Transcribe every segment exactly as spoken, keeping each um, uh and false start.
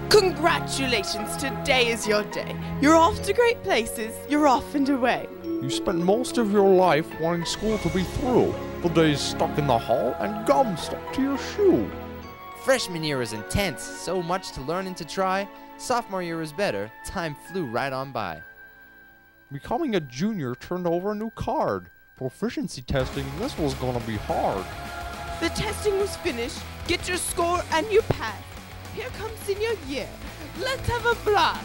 Congratulations, today is your day. You're off to great places, you're off and away. You spent most of your life wanting school to be through. The days stuck in the hall and gum stuck to your shoe. Freshman year was intense, so much to learn and to try. Sophomore year was better, time flew right on by. Becoming a junior turned over a new card. Proficiency testing, this was gonna be hard. The testing was finished, get your score and you pass. Here comes senior year, let's have a blast.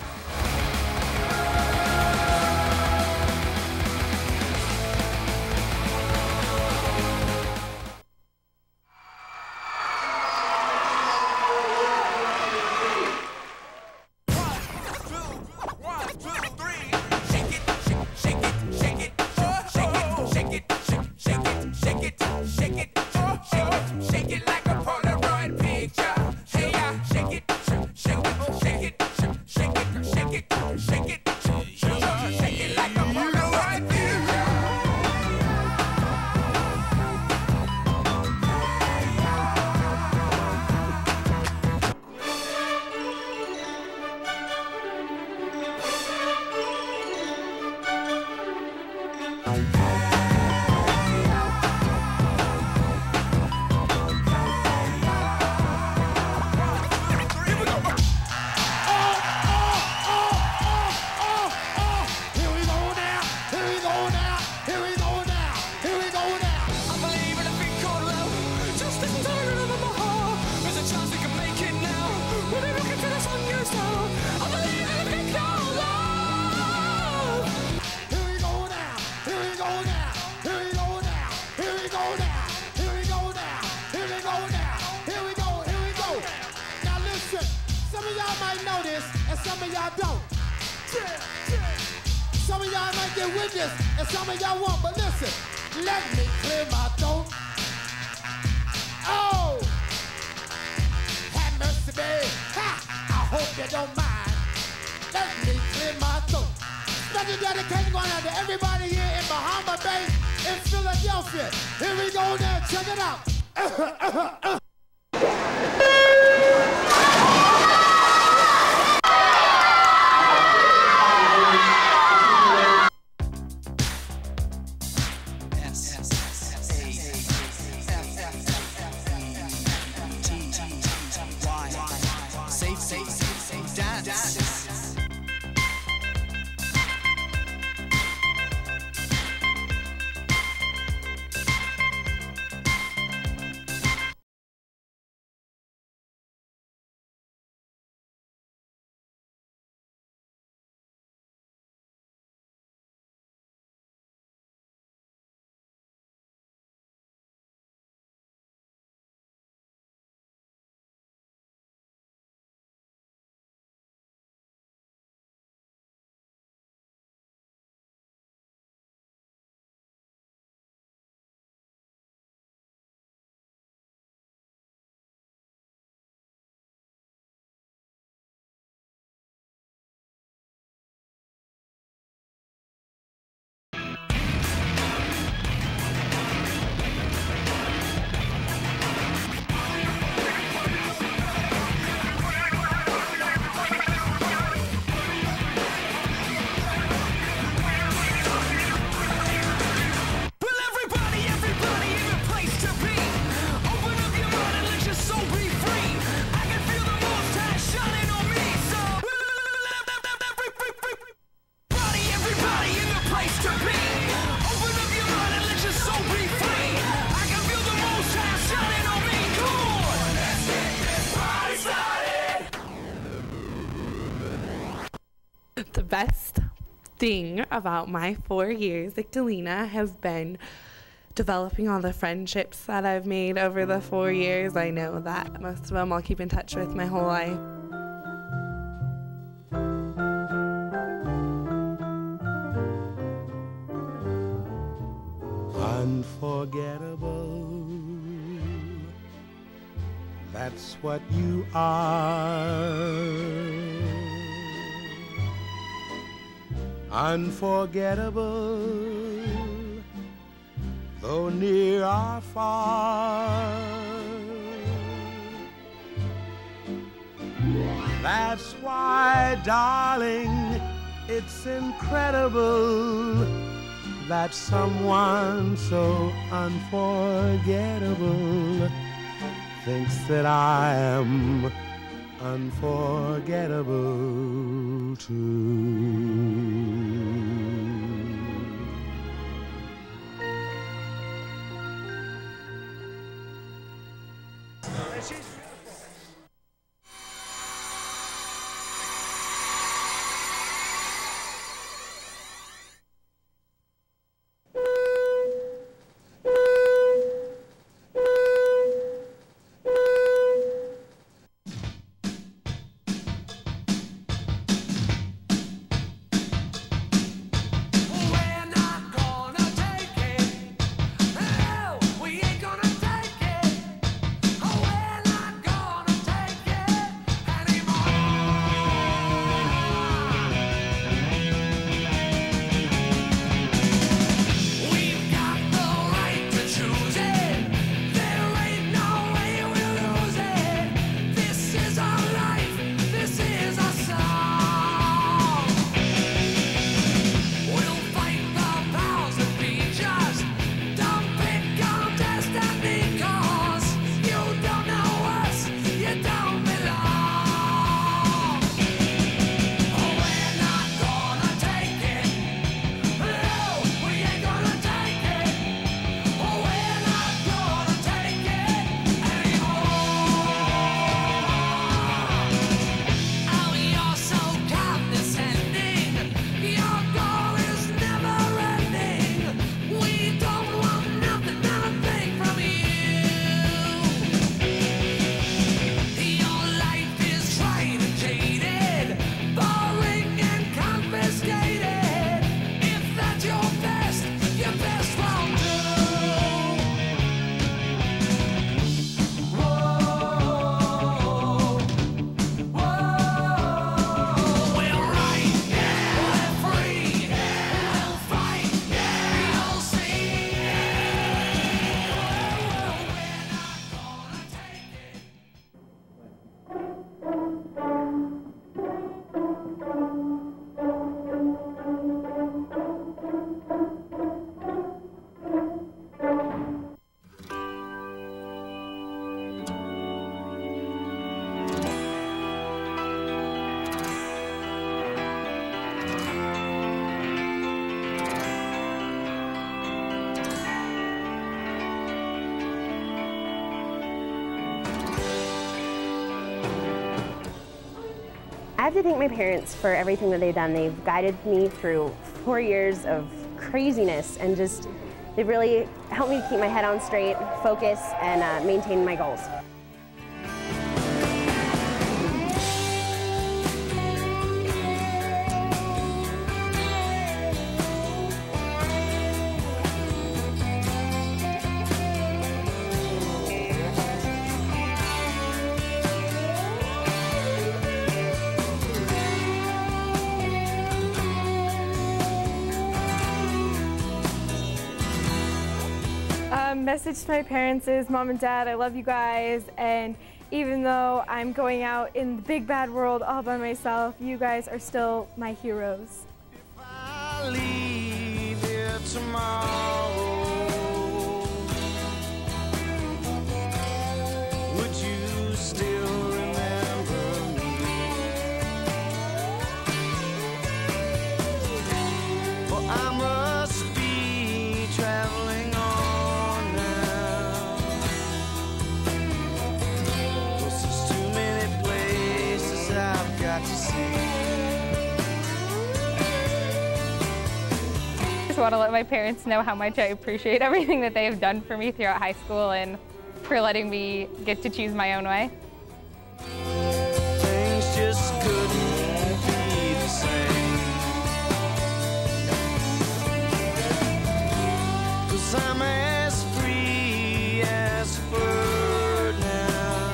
Some of y'all don't. Some of y'all might get with this, and some of y'all won't, but listen, let me clear my throat. Oh, have mercy, babe. Ha! I hope you don't mind. Let me clear my throat. Special dedication going out to everybody here in Bahama Bay, in Philadelphia. Here we go now, check it out. The best thing about my four years at Galena has been developing all the friendships that I've made over the four years. I know that most of them I'll keep in touch with my whole life. Unforgettable, that's what you are. Unforgettable, though near or far. That's why, darling, it's incredible that someone so unforgettable thinks that I am unforgettable too. I have to thank my parents for everything that they've done. They've guided me through four years of craziness and just, they've really helped me keep my head on straight, focus, and uh, maintain my goals. Um, message to my parents is, Mom and Dad, I love you guys, and even though I'm going out in the big bad world all by myself, you guys are still my heroes. If I leave here tomorrow, would you still remember me? For I must be traveling on. I just want to let my parents know how much I appreciate everything that they have done for me throughout high school and for letting me get to choose my own way. Things just couldn't be the same, 'cause I'm as free as a bird now,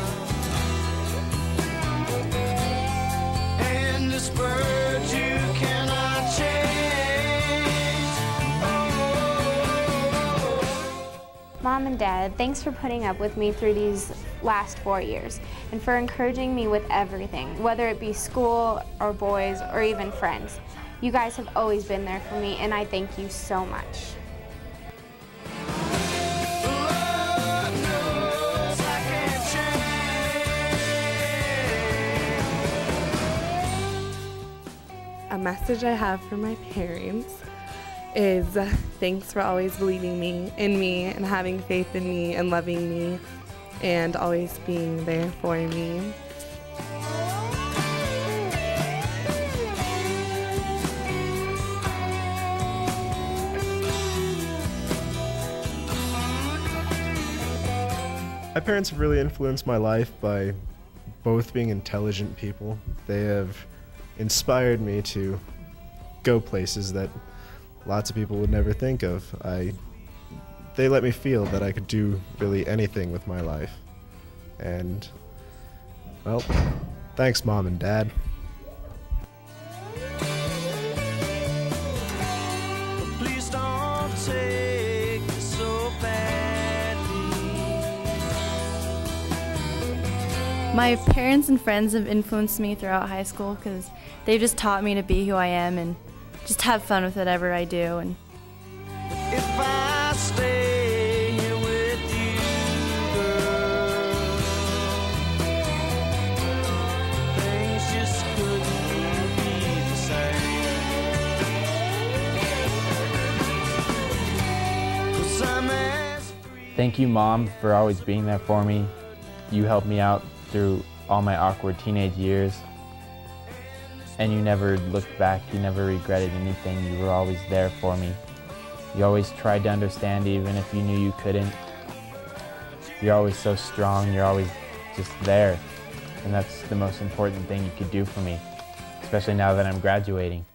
and this bird you cannot change. Mom and and Dad, thanks for putting up with me through these last four years and for encouraging me with everything, whether it be school or boys or even friends. You guys have always been there for me, and I thank you so much. A message I have for my parents is thanks for always believing me in me and having faith in me and loving me and always being there for me. My parents have really influenced my life by both being intelligent people. They have inspired me to go places that lots of people would never think of. I, they let me feel that I could do really anything with my life. And, well, thanks, Mom and Dad. Please don't take it so badly. My parents and friends have influenced me throughout high school because they've just taught me to be who I am and just have fun with whatever I do. And If I stay here with you, girl, things just couldn't be the same. 'Cause I'm as Thank you, Mom, for always being there for me. You helped me out through all my awkward teenage years. And you never looked back, you never regretted anything, you were always there for me. You always tried to understand even if you knew you couldn't. You're always so strong, you're always just there. And that's the most important thing you could do for me, especially now that I'm graduating.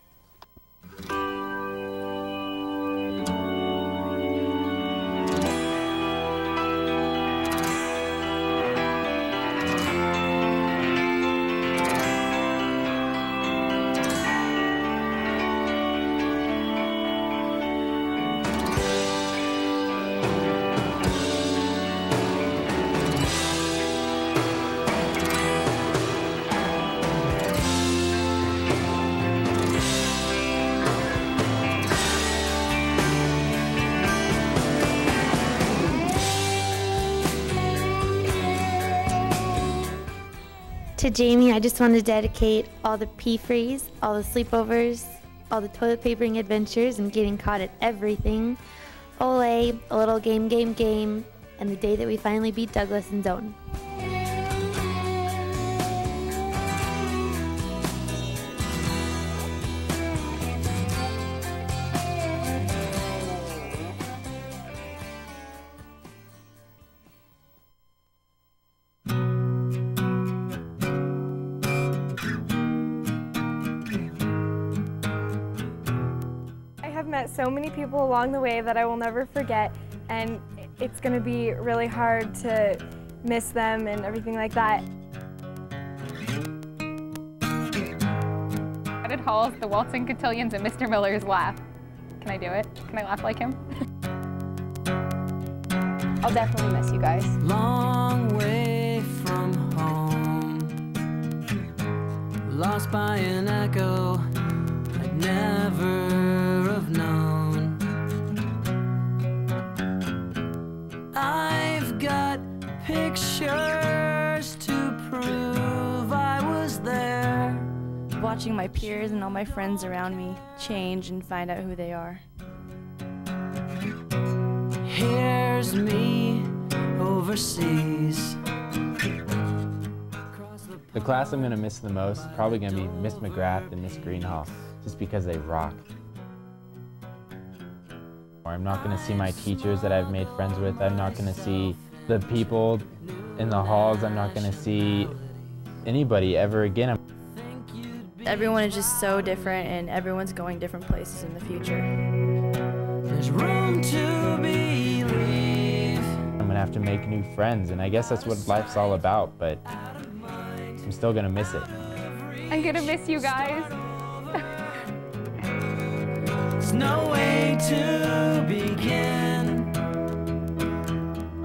To Jamie, I just want to dedicate all the pee-frees, all the sleepovers, all the toilet papering adventures and getting caught at everything. Ole, a little game, game, game, and the day that we finally beat Douglas in zone. I've met so many people along the way that I will never forget, and it's going to be really hard to miss them and everything like that. At Halls, the waltzing cotillions, and Mister Miller's laugh. Can I do it? Can I laugh like him? I'll definitely miss you guys. long way from home, lost by an echo I'd never have known. I've got pictures to prove I was there. watching my peers and all my friends around me change and find out who they are. Here's me overseas. The class I'm going to miss the most is probably going to be Miss McGrath and Miss Greenhall, just because they rock. I'm not going to see my teachers that I've made friends with. I'm not going to see the people in the halls. I'm not going to see anybody ever again. Everyone is just so different, and everyone's going different places in the future. There's room to believe. I'm going to have to make new friends, and I guess that's what life's all about, but I'm still going to miss it. I'm going to miss you guys. There's no way to begin.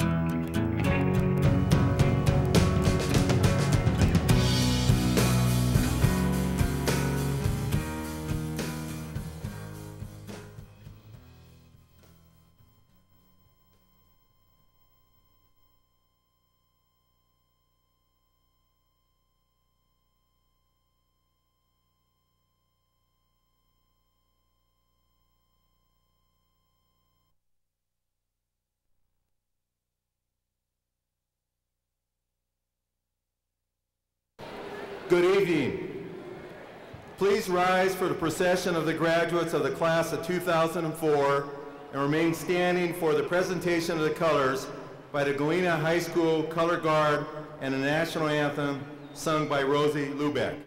Good evening. Please rise for the procession of the graduates of the class of two thousand four and remain standing for the presentation of the colors by the Galena High School Color Guard and the national anthem sung by Rosie Lubeck.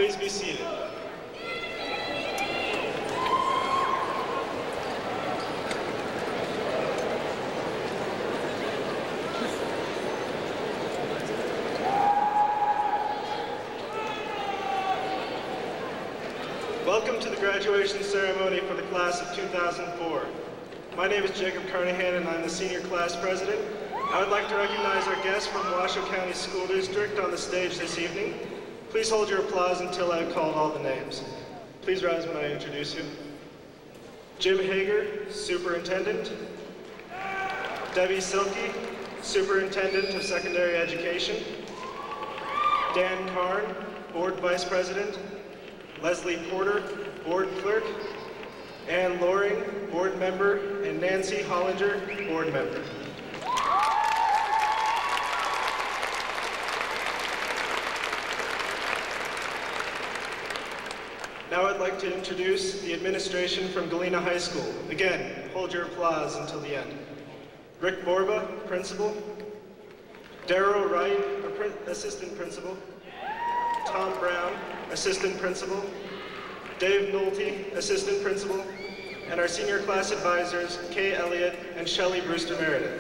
Please be seated. Welcome to the graduation ceremony for the class of two thousand four. My name is Jacob Carnahan and I'm the senior class president. I would like to recognize our guests from Washoe County School District on the stage this evening. Please hold your applause until I have called all the names. Please rise when I introduce you. Jim Hager, Superintendent. Debbie Silke, Superintendent of Secondary Education. Dan Karn, Board Vice President. Leslie Porter, Board Clerk. Ann Loring, Board Member, and Nancy Hollinger, Board Member. Now I'd like to introduce the administration from Galena High School. Again, hold your applause until the end. Rick Borba, Principal. Darrow Wright, Assistant Principal. Tom Brown, Assistant Principal. Dave Nolte, Assistant Principal. And our senior class advisors, Kay Elliott and Shelley Brewster Meredith.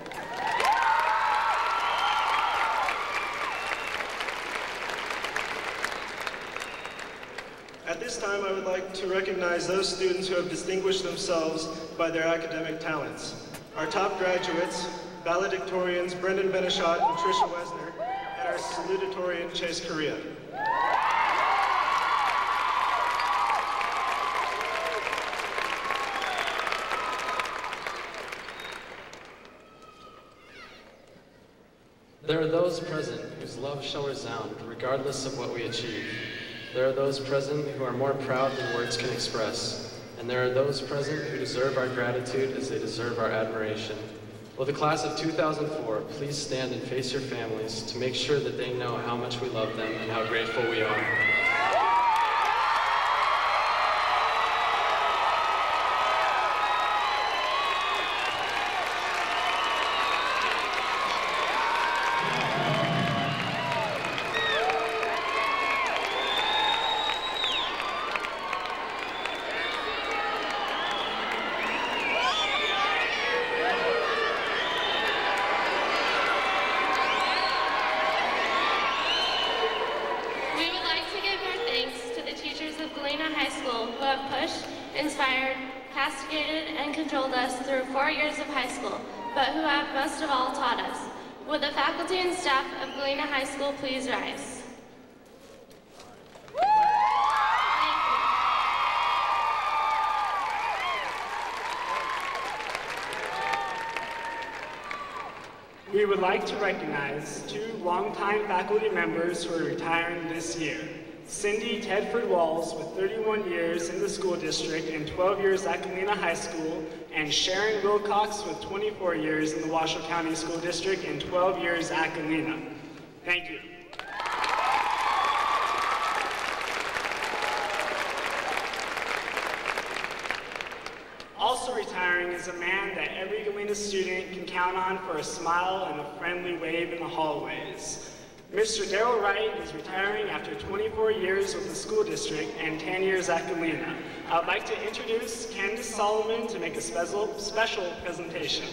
At this time, I would like to recognize those students who have distinguished themselves by their academic talents. Our top graduates, valedictorians Brendan Benishot and Tricia Wesner, and our salutatorian Chase Correa. There are those present whose love shall resound regardless of what we achieve. There are those present who are more proud than words can express. And there are those present who deserve our gratitude as they deserve our admiration. Will the class of two thousand four please stand and face your families to make sure that they know how much we love them and how grateful we are. Most of all taught us. Would the faculty and staff of Galena High School please rise? We would like to recognize two longtime faculty members who are retiring this year. Cindy Tedford Walls with thirty-one years in the school district and twelve years at Galena High School, and Sharon Wilcox with twenty-four years in the Washoe County School District and twelve years at Galena. Thank you. Also retiring is a man that every Galena student can count on for a smile and a friendly wave in the hallways. Mister Darrell Wright is retiring after twenty-four years with the school district and ten years at Galena. I would like to introduce Candace Solomon to make a special, special presentation.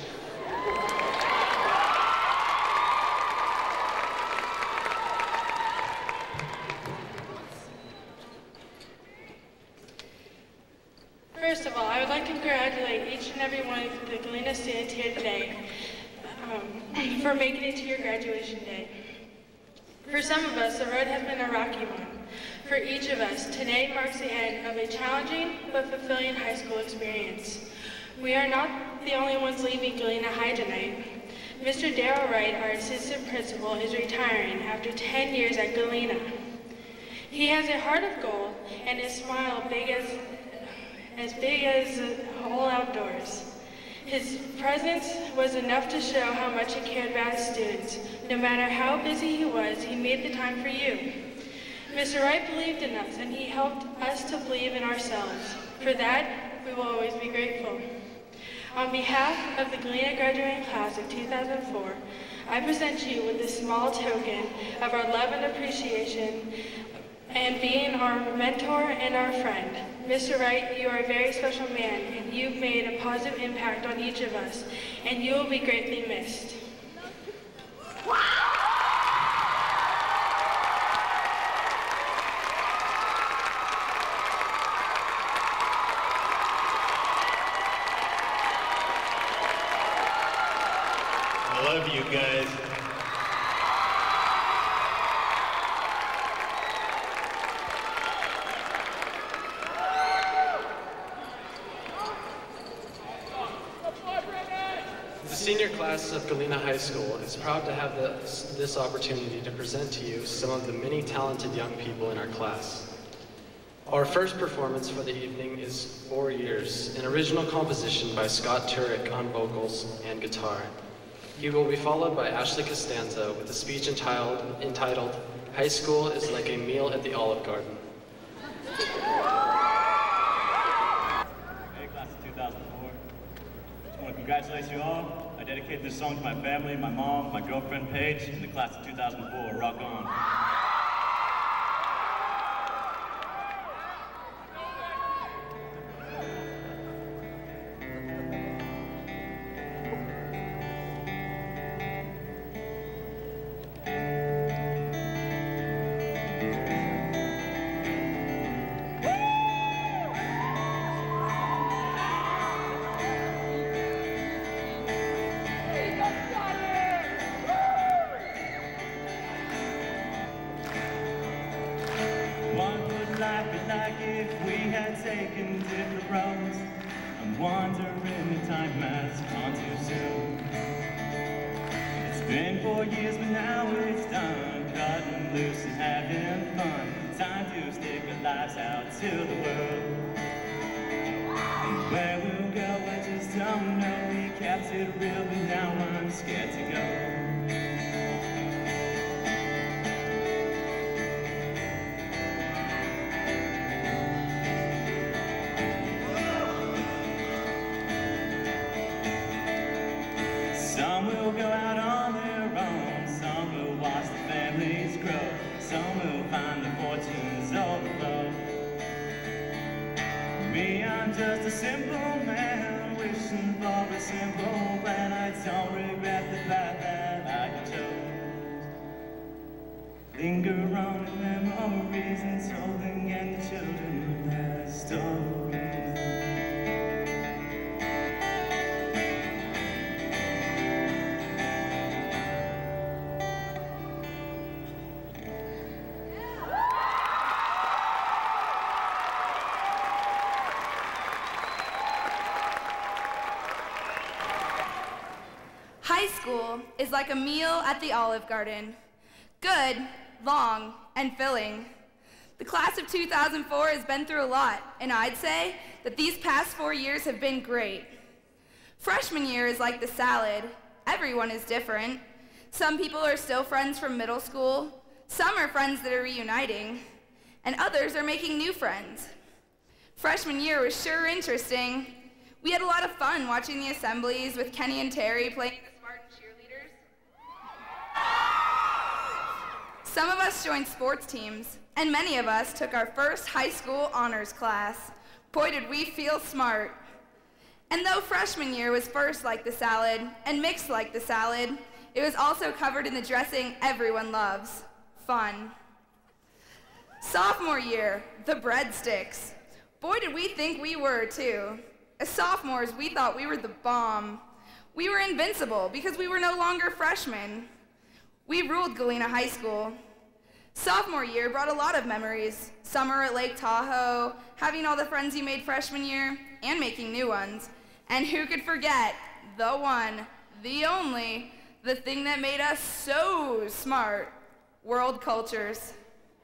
First of all, I would like to congratulate each and every one of the Galena students here today um, for making it to your graduation day. For some of us, the road has been a rocky one. For each of us, today marks the end of a challenging but fulfilling high school experience. We are not the only ones leaving Galena High tonight. Mister Darrell Wright, our assistant principal, is retiring after ten years at Galena. He has a heart of gold and a smile big as, as big as the whole outdoors. His presence was enough to show how much he cared about his students. No matter how busy he was, he made the time for you. Mister Wright believed in us, and he helped us to believe in ourselves. For that, we will always be grateful. On behalf of the Galena graduating class of two thousand four, I present you with this small token of our love and appreciation and being our mentor and our friend. Mister Wright, you are a very special man, and you've made a positive impact on each of us, and you will be greatly missed. I love you guys. The senior class of Galena High School is proud to have this, this opportunity to present to you some of the many talented young people in our class. Our first performance for the evening is Four Years, an original composition by Scott Turek on vocals and guitar. He will be followed by Ashley Costanza with a speech entitled, entitled High School is Like a Meal at the Olive Garden. Hey, class of two thousand four. Just want to congratulate you all. I dedicate this song to my family, my mom, my girlfriend Paige, and the class of two thousand four. Rock on. taken different roads. I'm wondering if time has gone too soon. It's been four years, but now it's done. Cutting loose and having fun. Time to stick our lives out to the world. And where we'll go, I just don't know. We kept it real, but now I'm scared to go. Some will go out on their own, some will watch the families grow, some will find their fortunes overflow. Me, I'm just a simple man, wishing for a simple plan. I don't regret the path that I chose. Linger on in memories and telling and the children their stories. High school is like a meal at the Olive Garden. Good, long, and filling. The class of two thousand four has been through a lot, and I'd say that these past four years have been great. Freshman year is like the salad. Everyone is different. Some people are still friends from middle school, some are friends that are reuniting, and others are making new friends. Freshman year was sure interesting. We had a lot of fun watching the assemblies with Kenny and Terry playing the Spartan cheerleaders. Some of us joined sports teams, and many of us took our first high school honors class. Boy, did we feel smart. And though freshman year was first like the salad and mixed like the salad, it was also covered in the dressing everyone loves, fun. Sophomore year, the breadsticks. Boy, did we think we were too. As sophomores, we thought we were the bomb. We were invincible because we were no longer freshmen. We ruled Galena High School. Sophomore year brought a lot of memories. Summer at Lake Tahoe, having all the friends you made freshman year, and making new ones. And who could forget the one, the only, the thing that made us so smart, world cultures.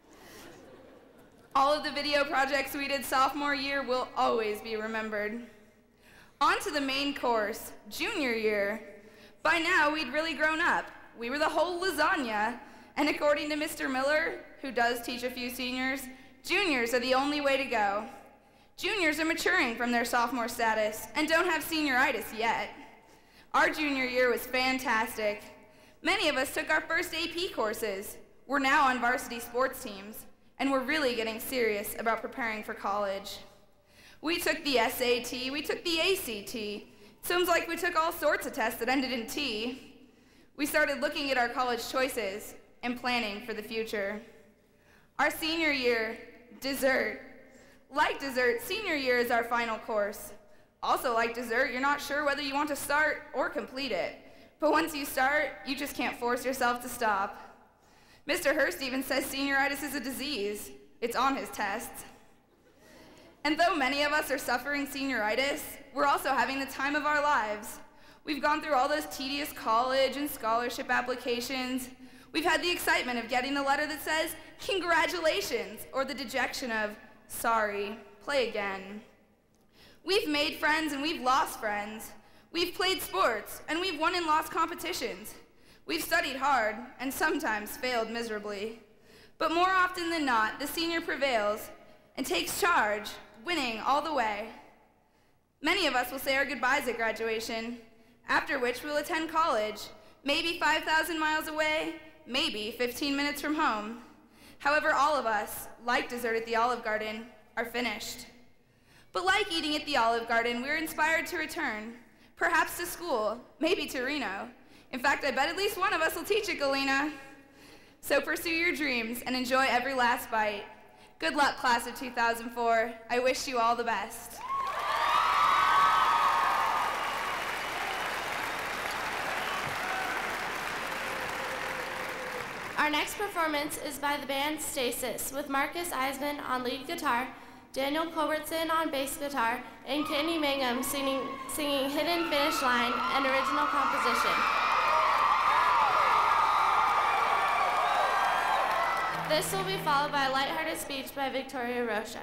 All of the video projects we did sophomore year will always be remembered. On to the main course, junior year. By now, we'd really grown up. We were the whole lasagna. And according to Mister Miller, who does teach a few seniors, juniors are the only way to go. Juniors are maturing from their sophomore status and don't have senioritis yet. Our junior year was fantastic. Many of us took our first A P courses. We're now on varsity sports teams. and we're really getting serious about preparing for college. We took the S A T, we took the A C T. It seems like we took all sorts of tests that ended in T. We started looking at our college choices and planning for the future. Our senior year, dessert. Like dessert, senior year is our final course. Also like dessert, you're not sure whether you want to start or complete it. But once you start, you just can't force yourself to stop. Mister Hurst even says senioritis is a disease. It's on his tests. And though many of us are suffering senioritis, we're also having the time of our lives. We've gone through all those tedious college and scholarship applications. We've had the excitement of getting the letter that says, congratulations, or the dejection of, sorry, play again. We've made friends and we've lost friends. We've played sports and we've won and lost competitions. We've studied hard and sometimes failed miserably. But more often than not, the senior prevails and takes charge, winning all the way. Many of us will say our goodbyes at graduation, after which we'll attend college, maybe five thousand miles away, maybe fifteen minutes from home. However, all of us, like dessert at the Olive Garden, are finished. But like eating at the Olive Garden, we're inspired to return, perhaps to school, maybe to Reno. In fact, I bet at least one of us will teach at Galena. So pursue your dreams and enjoy every last bite. Good luck, class of two thousand four. I wish you all the best. Our next performance is by the band Stasis, with Marcus Eisman on lead guitar, Daniel Culbertson on bass guitar, and Kenny Mangum singing, singing Hidden Finish Line, an original composition. This will be followed by a lighthearted speech by Victoria Rocha.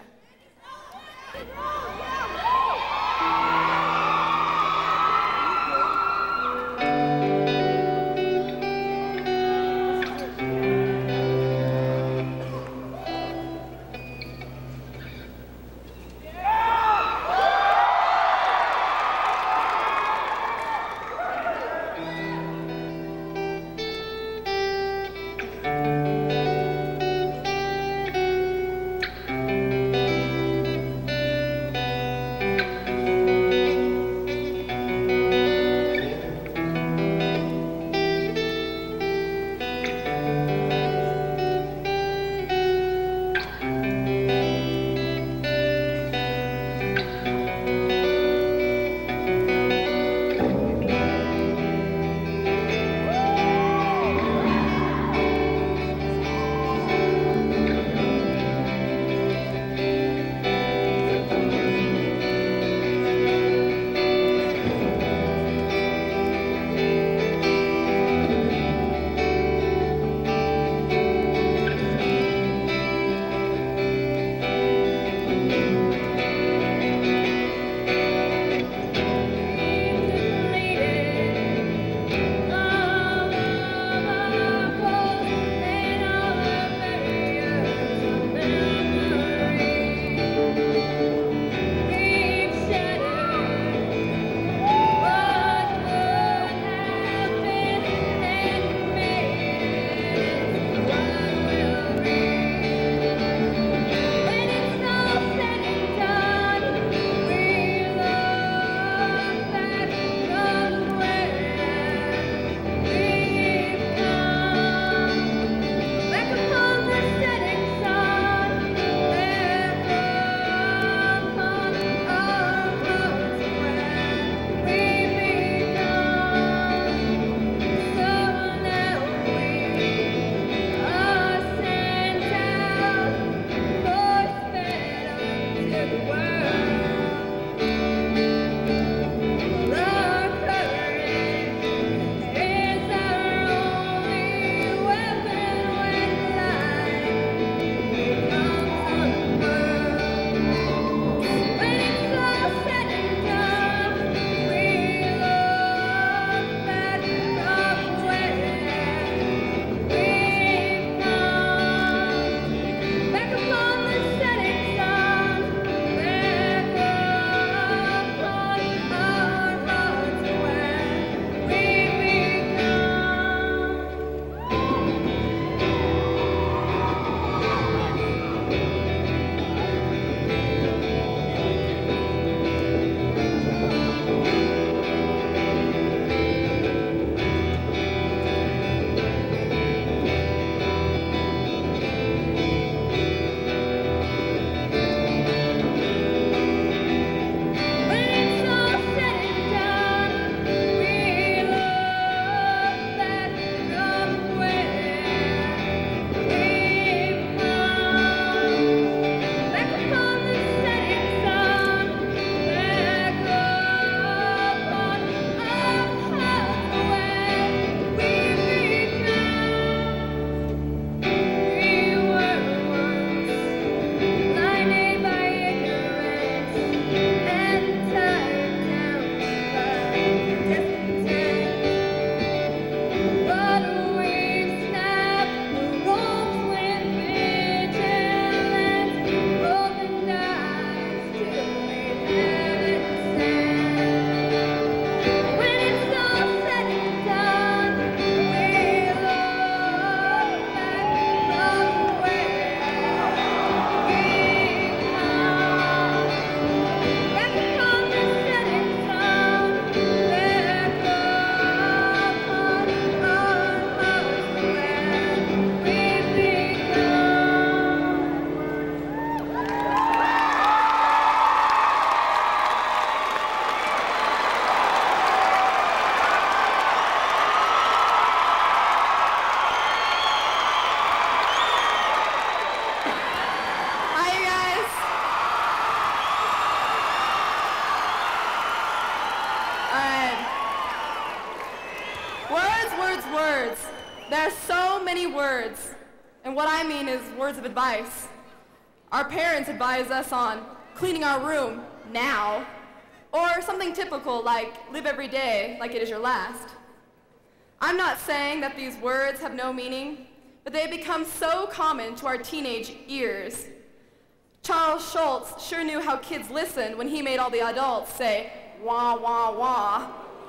words, words. There are so many words. And what I mean is words of advice. Our parents advise us on cleaning our room now, or something typical like live every day like it is your last. I'm not saying that these words have no meaning, but they have become so common to our teenage ears. Charles Schultz sure knew how kids listened when he made all the adults say, wah, wah, wah.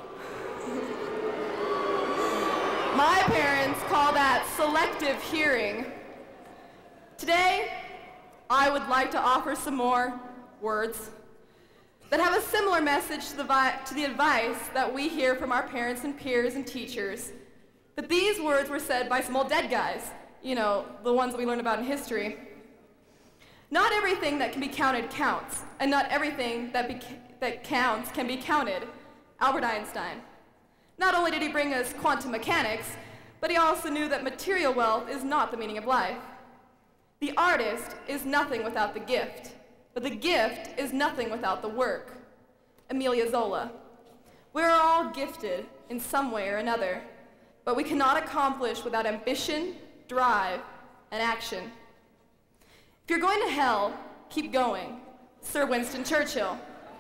My parents call that selective hearing. Today, I would like to offer some more words that have a similar message to the, vi- to the advice that we hear from our parents and peers and teachers. But these words were said by some old dead guys, you know, the ones that we learn about in history. Not everything that can be counted counts, and not everything that, be- that counts can be counted. Albert Einstein. Not only did he bring us quantum mechanics, but he also knew that material wealth is not the meaning of life. The artist is nothing without the gift, but the gift is nothing without the work. Emilia Zola. We're all gifted in some way or another, but we cannot accomplish without ambition, drive, and action. If you're going to hell, keep going. Sir Winston Churchill.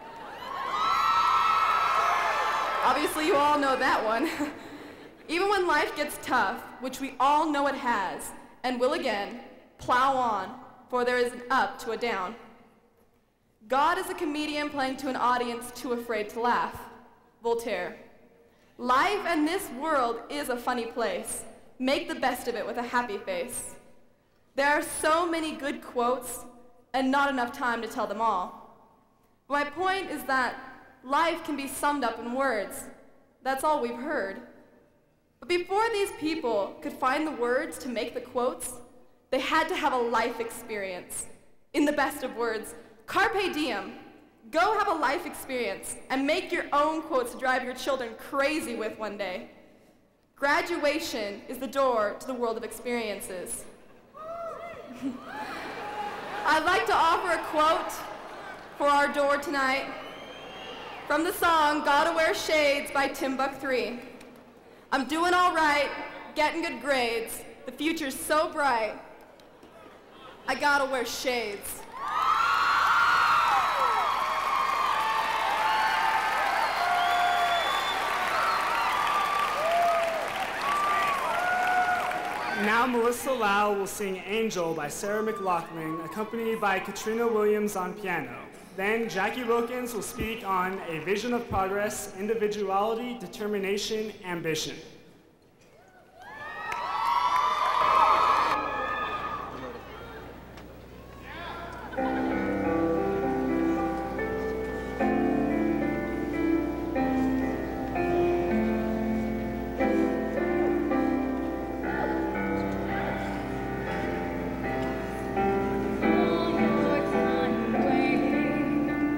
Obviously, you all know that one. Even when life gets tough, which we all know it has, and will again, plow on, for there is an up to a down. God is a comedian playing to an audience too afraid to laugh. Voltaire. Life and this world is a funny place. Make the best of it with a happy face. There are so many good quotes, and not enough time to tell them all. My point is that life can be summed up in words. That's all we've heard. But before these people could find the words to make the quotes, they had to have a life experience. In the best of words, carpe diem. Go have a life experience and make your own quotes to drive your children crazy with one day. Graduation is the door to the world of experiences. I'd like to offer a quote for our door tonight from the song Gotta Wear Shades by Timbuk three. I'm doing all right, getting good grades, the future's so bright, I gotta wear shades. Now Melissa Lau will sing Angel by Sarah McLachlan, accompanied by Katrina Williams on piano. Then Jackie Wilkins will speak on A Vision of Progress, Individuality, Determination, Ambition.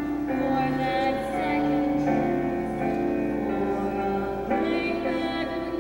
Thank you.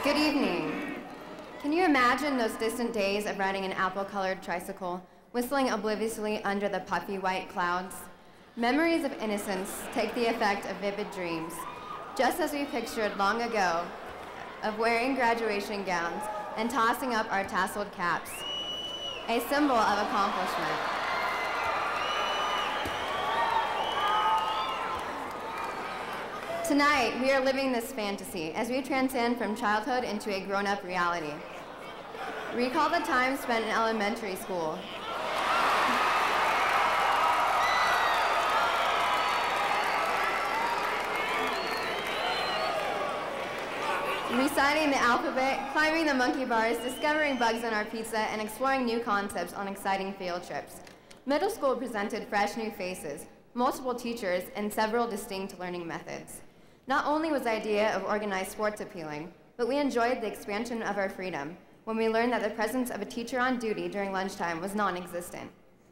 Good evening. Can you imagine those distant days of riding an apple-colored tricycle, whistling obliviously under the puffy white clouds? Memories of innocence take the effect of vivid dreams, just as we pictured long ago of wearing graduation gowns and tossing up our tasseled caps, a symbol of accomplishment. Tonight, we are living this fantasy as we transcend from childhood into a grown-up reality. Recall the time spent in elementary school. Reciting the alphabet, climbing the monkey bars, discovering bugs in our pizza, and exploring new concepts on exciting field trips. Middle school presented fresh new faces, multiple teachers, and several distinct learning methods. Not only was the idea of organized sports appealing, but we enjoyed the expansion of our freedom when we learned that the presence of a teacher on duty during lunchtime was non-existent.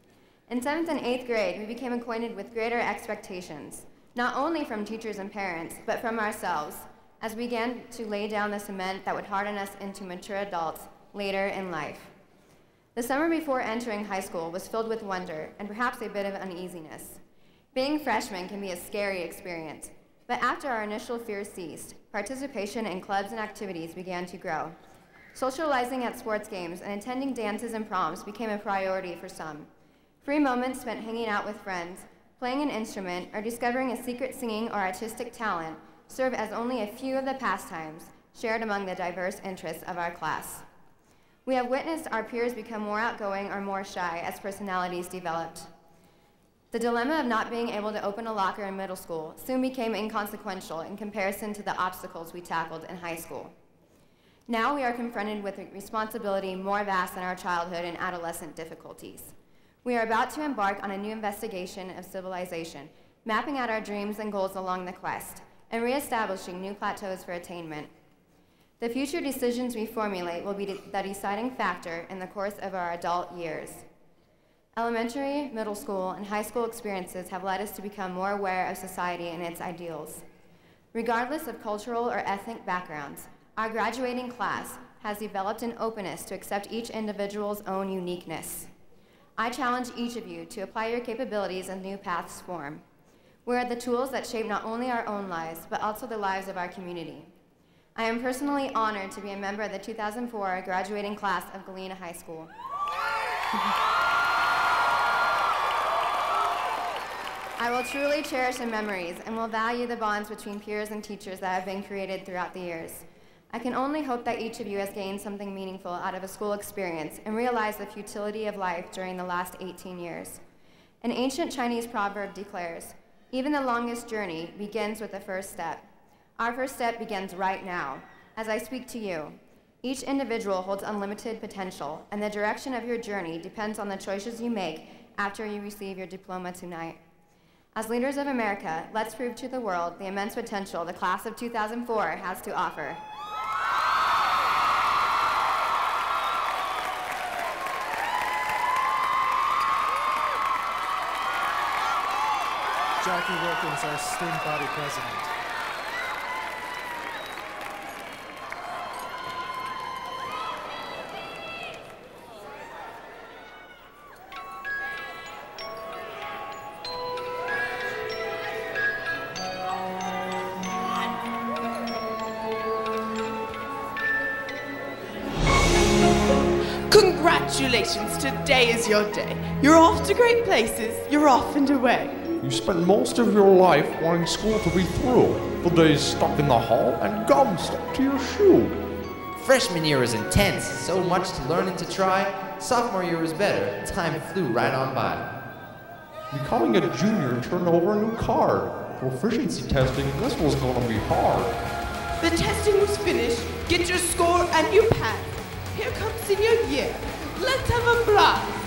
In seventh and eighth grade, we became acquainted with greater expectations, not only from teachers and parents, but from ourselves, as we began to lay down the cement that would harden us into mature adults later in life. The summer before entering high school was filled with wonder and perhaps a bit of uneasiness. Being freshmen can be a scary experience, but after our initial fears ceased, participation in clubs and activities began to grow. Socializing at sports games and attending dances and proms became a priority for some. Free moments spent hanging out with friends, playing an instrument, or discovering a secret singing or artistic talent serve as only a few of the pastimes shared among the diverse interests of our class. We have witnessed our peers become more outgoing or more shy as personalities developed. The dilemma of not being able to open a locker in middle school soon became inconsequential in comparison to the obstacles we tackled in high school. Now we are confronted with a responsibility more vast than our childhood and adolescent difficulties. We are about to embark on a new investigation of civilization, mapping out our dreams and goals along the quest, and reestablishing new plateaus for attainment. The future decisions we formulate will be the deciding factor in the course of our adult years. Elementary, middle school, and high school experiences have led us to become more aware of society and its ideals. Regardless of cultural or ethnic backgrounds, our graduating class has developed an openness to accept each individual's own uniqueness. I challenge each of you to apply your capabilities as new paths form. We are the tools that shape not only our own lives, but also the lives of our community. I am personally honored to be a member of the two thousand four graduating class of Galena High School. I will truly cherish the memories and will value the bonds between peers and teachers that have been created throughout the years. I can only hope that each of you has gained something meaningful out of a school experience and realized the futility of life during the last eighteen years. An ancient Chinese proverb declares, "Even the longest journey begins with the first step." Our first step begins right now, as I speak to you. Each individual holds unlimited potential, and the direction of your journey depends on the choices you make after you receive your diploma tonight. As leaders of America, let's prove to the world the immense potential the class of two thousand four has to offer. Jackie Wilkins, our student body president. Congratulations, today is your day. You're off to great places, you're off and away. You spent most of your life wanting school to be through. The days stuck in the hall and gum stuck to your shoe. Freshman year was intense, so much to learn and to try. Sophomore year was better, time flew right on by. Becoming a junior turned over a new card. Proficiency testing, this was gonna be hard. The testing was finished, get your score and you passed. Here comes senior year, let's have a blast.